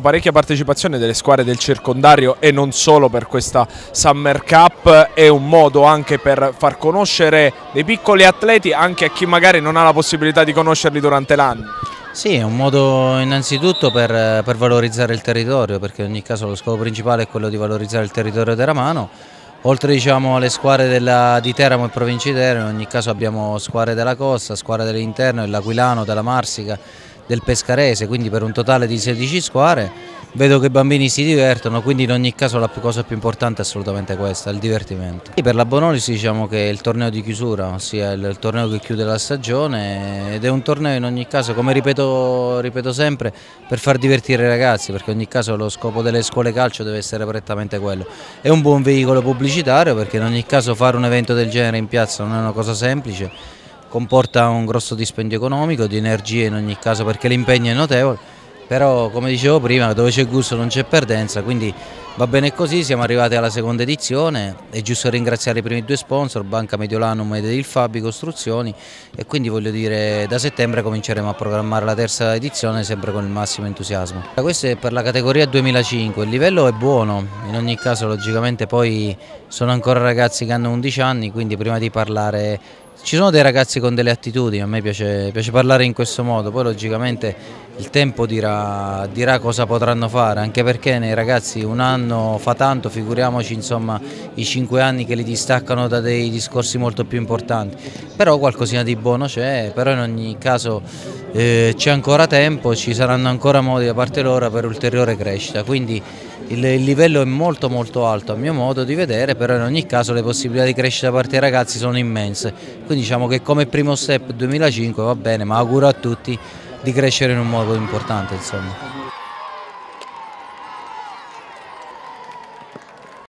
parecchia partecipazione delle squadre del circondario e non solo per questa Summer Cup, è un modo anche per far conoscere dei piccoli atleti anche a chi magari non ha la possibilità di conoscerli durante l'anno. Sì, è un modo innanzitutto per valorizzare il territorio, perché in ogni caso lo scopo principale è quello di valorizzare il territorio teramano. Oltre alle squadre di Teramo e provincia di Teramo, in ogni caso abbiamo squadre della costa, squadre dell'interno, dell'Aquilano, della Marsica, del Pescarese, quindi per un totale di 16 squadre. Vedo che i bambini si divertono, quindi in ogni caso la cosa più importante è assolutamente questa, il divertimento. E per la Bonolis diciamo che è il torneo di chiusura, ossia il torneo che chiude la stagione, ed è un torneo in ogni caso, come ripeto sempre, per far divertire i ragazzi, perché in ogni caso lo scopo delle scuole calcio deve essere prettamente quello. È un buon veicolo pubblicitario, perché in ogni caso fare un evento del genere in piazza non è una cosa semplice, comporta un grosso dispendio economico, di energie in ogni caso, perché l'impegno è notevole. Però come dicevo prima, dove c'è gusto non c'è perdenza, quindi va bene così, siamo arrivati alla seconda edizione, è giusto ringraziare i primi due sponsor, Banca Mediolanum ed il Fabi Costruzioni, e quindi voglio dire da settembre cominceremo a programmare la terza edizione sempre con il massimo entusiasmo. Questo è per la categoria 2005, il livello è buono, in ogni caso logicamente poi sono ancora ragazzi che hanno 11 anni, quindi prima di parlare ci sono dei ragazzi con delle attitudini, a me piace parlare in questo modo, poi logicamente il tempo dirà cosa potranno fare, anche perché nei ragazzi un anno fa tanto, figuriamoci insomma i 5 anni che li distaccano da dei discorsi molto più importanti, però qualcosina di buono c'è, però in ogni caso c'è ancora tempo, ci saranno ancora modi da parte loro per ulteriore crescita, quindi il livello è molto alto a mio modo di vedere, però in ogni caso le possibilità di crescita da parte dei ragazzi sono immense, quindi diciamo che come primo step 2005 va bene, ma auguro a tutti di crescere in un modo importante insomma.